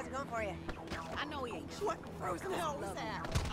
How's it going for you? I know he ain't shit. What frozen hell was that?